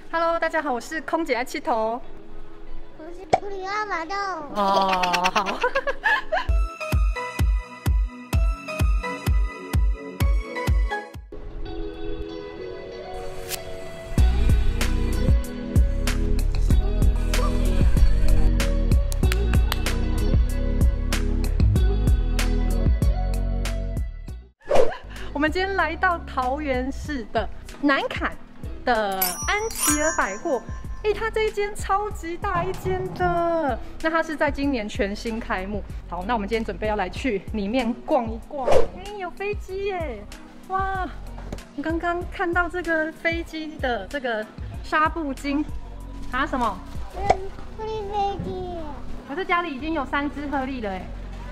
Hello， 大家好，我是空姐爱气头。 我是布里奥马豆。 哦，好。我们今天来到桃园市的南崁的安琪儿百货，它这一间超级大一间的，那它是在今年全新开幕。好，那我们今天准备要来去里面逛一逛。有飞机耶！哇，我刚刚看到这个飞机的这个纱布巾啊，什么？ 鹤立飞机。 我这家里已经有3只鹤立了哎。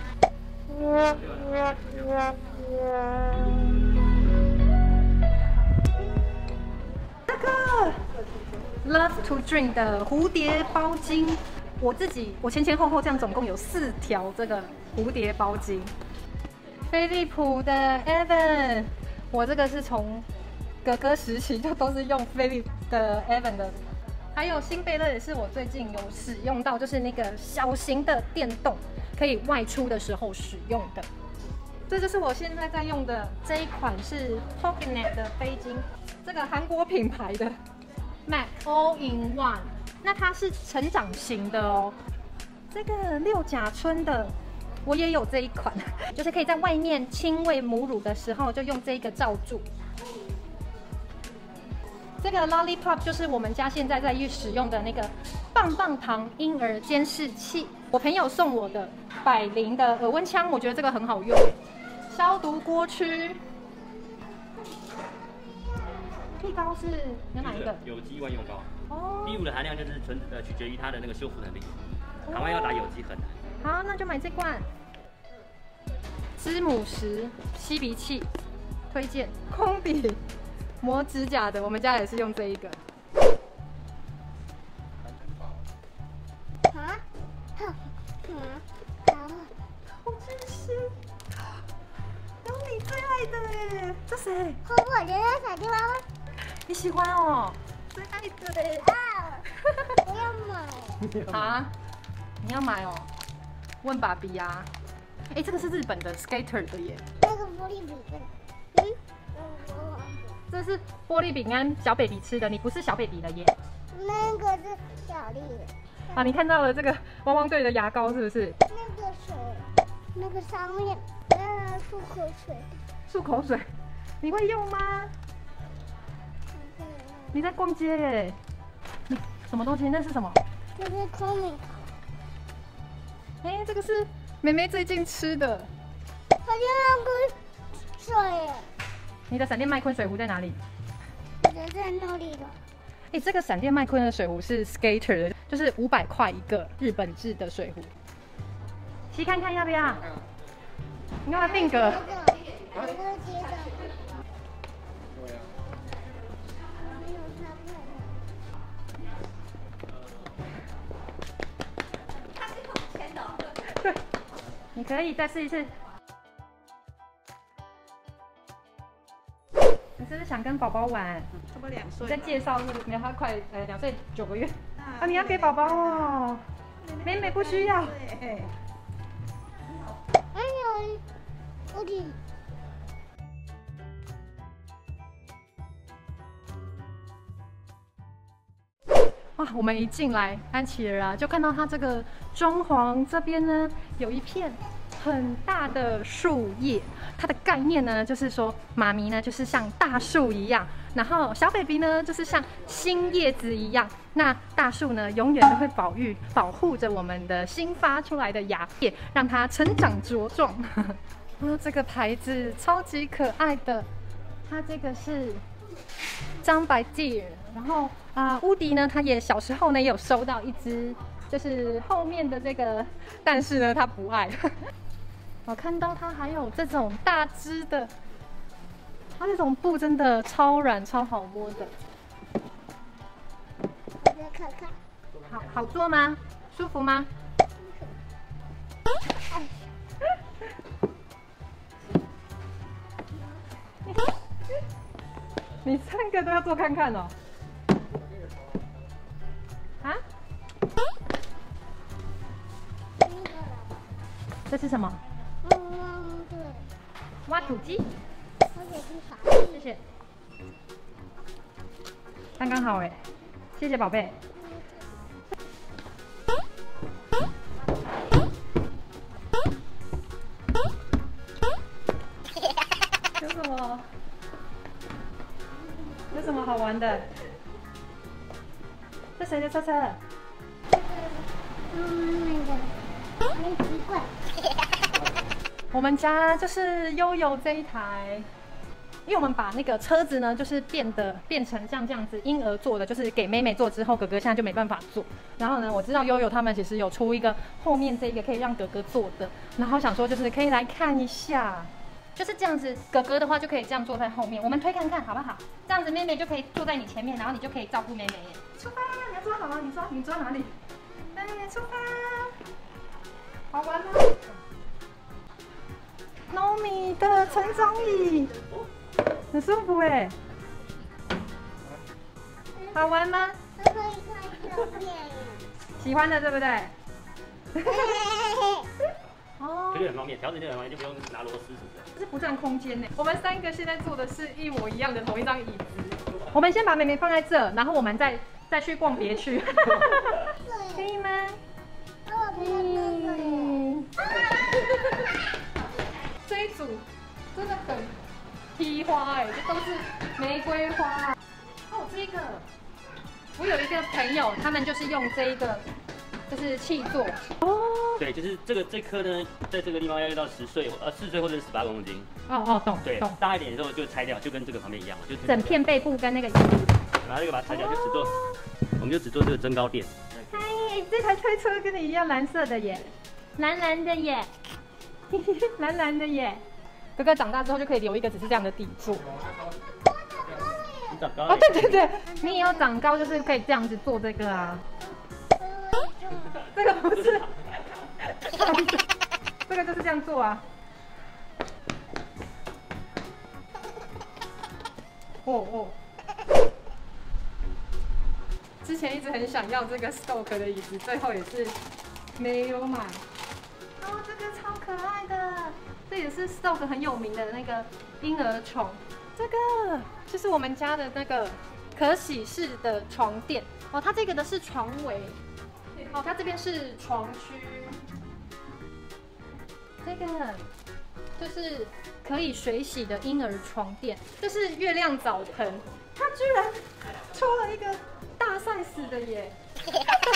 这个 Love to Drink 的蝴蝶包巾，我前后这样总共有4条这个蝴蝶包巾。飞利浦的 Evan， 我这个是从哥哥时期就都是用飞利浦的 Evan 的。还有新贝乐也是我最近有使用到，就是那个小型的电动，可以外出的时候使用的。这就是我现在在用的这一款是 Pocketnet 的飞巾，这个韩国品牌的 Mac All in One， 那它是成长型的哦。这个六甲村的我也有这一款，就是可以在外面亲喂母乳的时候就用这个罩住。这个 Lollipop 就是我们家现在在使用的那个棒棒糖婴儿监视器，我朋友送我的百灵的耳温枪，我觉得这个很好用。消毒锅区，地膏是有哪一个？ 有机万用膏。 哦。B5 的含量就是取决于它的那个修复能力，台湾要打有机很难。 好，那就买这罐。芝母石吸鼻器，推荐。空笔磨指甲的，我们家也是用这一个。 啊？ 好真实，有你最爱的耶！这谁？ 我觉得小地方， 你喜欢哦？最爱的耶！ 啊！我要买。 啊？你要买哦？问爸比呀。这个是日本的 Skater 的耶。 那个玻璃饼干。 这是玻璃饼干，小 baby 吃的，你不是小 baby 了耶。 那个是小丽。 啊，你看到了这个汪汪队的牙膏是不是？ 那个水，那个上面漱口水。 漱口水，你会用吗？你在逛街耶？你什么东西？那是什么？ 这是空明。 这个是妹妹最近吃的。 好像那个水。 你的闪电麦昆水壶在哪里？ 我的在那里了。 这个闪电麦昆的水壶是 Skater 的，就是500块一个日本制的水壶。吸看看要不要？你干嘛定格？对，你可以再试一次。你是不是想跟宝宝玩？ 差不多2岁。 在介绍那个，他快2岁9个月。啊，你要给宝宝哦。妹妹不需要。 哎呦，我的。 哇，我们一进来安琪儿啊，就看到它这个装潢这边呢，有一片很大的树叶。它的概念呢，就是说妈咪呢就是像大树一样，然后小 baby 呢就是像新叶子一样。那大树呢，永远都会保护着我们的新发出来的芽叶，让它成长茁壮。这个牌子超级可爱的，它这个是张白蒂，然后乌迪呢，他也小时候呢也有收到一只，就是后面的这个，但是呢他不爱。我看到它还有这种大只的，它这种布真的超软超好摸的。 我再看看。 好做吗？舒服吗？你3个都要做看看哦。 这是什么？ 对， 挖土机。 我也是傻。 谢谢。刚刚好哎，谢谢宝贝。有什么？有什么好玩的？这谁的车车？ 妈妈的，没习惯。 我们家就是悠悠这一台，因为我们把那个车子呢，就是变成像这样子婴儿坐的，就是给妹妹坐之后，哥哥现在就没办法坐。然后呢，我知道悠悠他们其实有出一个后面这个可以让哥哥坐的，然后想说就是可以来看一下，就是这样子，哥哥的话就可以这样坐在后面，我们推看看好不好？这样子妹妹就可以坐在你前面，然后你就可以照顾妹妹耶。出发，你要坐好吗？你坐哪里？哎，出发，好玩吗？Nomi 的成长椅，很舒服哎，好玩吗？ 可以看照片。 喜欢的对不对？哦， 这个很方便，调整这个很方便，就不用拿螺丝什么的。 这是不占空间呢。我们3个现在坐的是一模一样的同一张椅子。我们先把妹妹放在这，然后我们再去逛别区，可以吗？这一组真的很批花哎，这都是玫瑰花。哦，这个我有一个朋友，他们就是用这一个，就是气座。哦， 对，就是这颗呢，在这个地方要用到4岁或者是18公斤。 哦，懂。 对， 懂。 大一点的时候就拆掉，就跟这个旁边一样，就整片背部跟那个椅子。 然后这个把它拆掉，就只做，我们就只做这个增高垫。 嗨，这台推车跟你一样蓝色的耶，蓝蓝的耶，蓝蓝的耶。哥哥长大之后就可以留一个只是这样的底座。 你长高哦，对，你以后长高就是可以这样子做这个啊。这个不是，这个就是这样做啊。哦。之前一直很想要这个 Stoke 的椅子，最后也是没有买。哦，这个超可爱的，这也是 Stoke 很有名的那个婴儿床。这个就是我们家的那个可洗式的床垫哦，它这个的是床围，哦，它这边是床区。这个就是可以水洗的婴儿床垫，这是月亮澡盆，它居然出了一个大 size 的耶！对，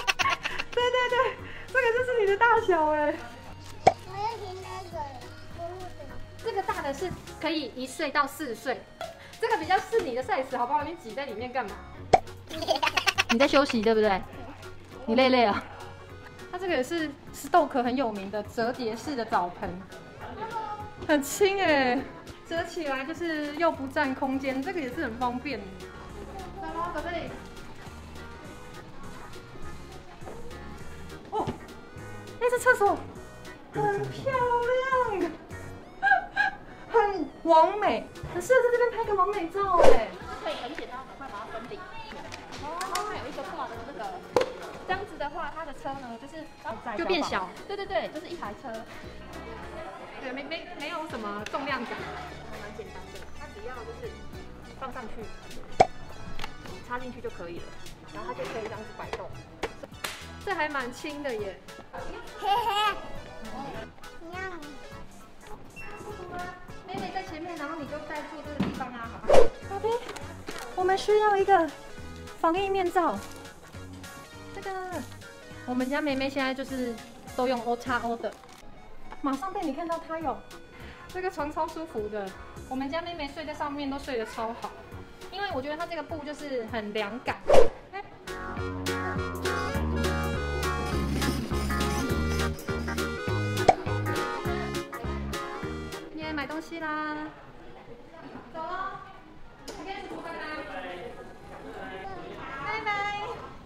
这个就是你的大小哎。 我要听那个， 这个大的是可以1岁到4岁，这个比较是你的 size 好不好？你挤在里面干嘛？你在休息对不对？你累啊？它这个也是 Stoke 很有名的折叠式的澡盆，很轻哎，折起来就是又不占空间，这个也是很方便。来咯，宝贝。哦，这厕所很漂亮，很完美，很适合在这边拍个完美照哎。 可以很简单，很快把它分离。然后还有一个挂的这个，这样子的话，它的车呢就是就变小。 对，就是一台车。 对，没有什么重量感， 还蛮简单的，它只要就是放上去，插进去就可以了，然后它就可以这样子摆动。 这还蛮轻的耶。 嘿嘿，一样。 妹妹在前面，然后你就在坐这个地方啊，好吧？宝贝，我们需要一个防疫面罩。这个，我们家妹妹现在就是都用 OXO 的。马上被你看到她有，这个床超舒服的。我们家妹妹睡在上面都睡得超好，因为我觉得它这个布就是很凉感。耶，买东西啦！走喽，我跟你说拜拜。拜拜。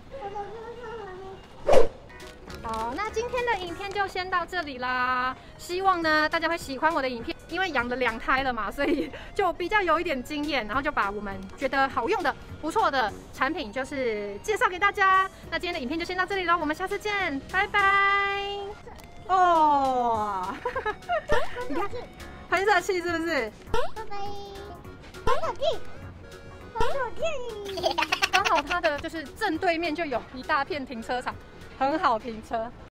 好，那今天的影片就先到这里啦。希望呢大家会喜欢我的影片，因为养了2胎了嘛，所以就比较有一点经验，然后就把我们觉得好用的、不错的产品就是介绍给大家。那今天的影片就先到这里了，我们下次见，拜拜。哦。 喷射器， 喷射器是不是？ 拜拜。喷射器，喷射器。 刚好它的就是正对面就有一大片停车场，很好停车。